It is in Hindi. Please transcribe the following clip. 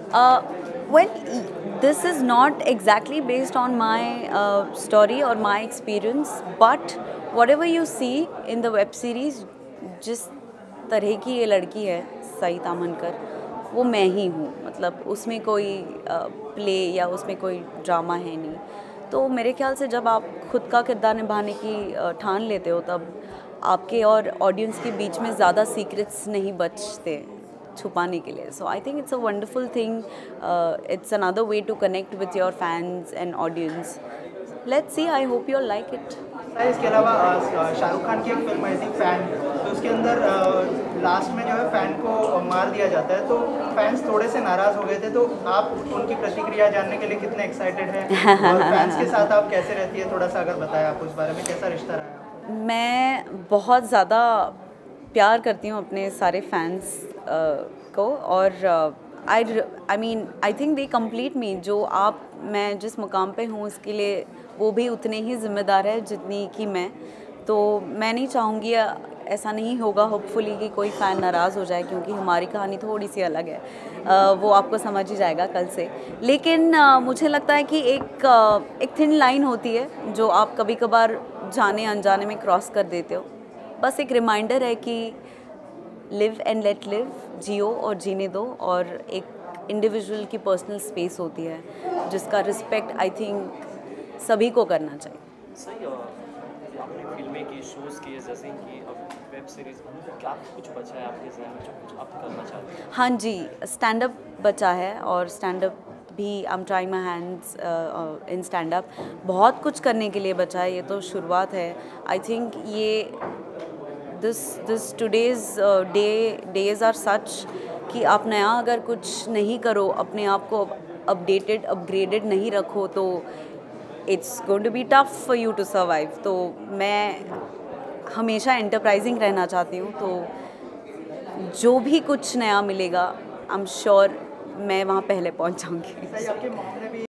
Well, this is not exactly based on my story or my experience, but whatever you see in the web series, जिस तरह की ये लड़की है सई तामनकर, वो मैं ही हूँ. मतलब उसमें कोई प्ले या उसमें कोई ड्रामा है नहीं. तो मेरे ख्याल से जब आप खुद का किरदार निभाने की ठान लेते हो, तब आपके और ऑडियंस के बीच में ज़्यादा सीक्रेट्स नहीं बचते छुपाने के लिए. So I think it's a wonderful thing. It's another way to connect with your fans and audience. Let's see, I hope you like it. इसके अलावा शाहरुख खान की एक फिल्म आई थी फैन, तो उसके अंदर लास्ट में जो है फैन को मार दिया जाता है, तो फैंस थोड़े से नाराज़ हो गए थे. तो आप उनकी प्रतिक्रिया जानने के लिए कितने एक्साइटेड हैं और फैंस के साथ आप कैसे रहती है, थोड़ा सा अगर बताएं आप उस बारे में, कैसा रिश्ता रहा? मैं बहुत ज़्यादा प्यार करती हूँ अपने सारे फैंस को, और आई थिंक दे कंप्लीट मी. जो मैं जिस मुकाम पे हूँ उसके लिए वो भी उतने ही ज़िम्मेदार है जितनी कि मैं. तो मैं नहीं चाहूँगी, ऐसा नहीं होगा होपफुली कि कोई फ़ैन नाराज़ हो जाए, क्योंकि हमारी कहानी थोड़ी सी अलग है. वो आपको समझ ही जाएगा कल से. लेकिन मुझे लगता है कि एक थिन लाइन होती है जो आप कभी कभार जाने अनजाने में क्रॉस कर देते हो. बस एक रिमाइंडर है कि लिव एंड लेट लिव, जियो और जीने दो. और एक इंडिविजुअल की पर्सनल स्पेस होती है जिसका रिस्पेक्ट आई थिंक सभी को करना चाहिए. सही. आपने फिल्में की, शोज़ किए, जैसे कि अब वेब सीरीज़, क्या कुछ बचा है आपके ज़हन में जो कुछ आप करना चाहते हैं? हाँ जी, स्टैंड अप बचा है, और स्टैंड अप भी I am trying my hands in stand up. बहुत कुछ करने के लिए बचा है, ये तो शुरुआत है. आई थिंक ये this today's days are such कि आप नया अगर कुछ नहीं करो, अपने आप को अपडेटेड अपग्रेडेड नहीं रखो, तो it's going to be tough for you to survive. तो मैं हमेशा एंटरप्राइजिंग रहना चाहती हूँ. तो जो भी कुछ नया मिलेगा, आई एम श्योर मैं वहाँ पहले पहुँच जाऊँगी. आपके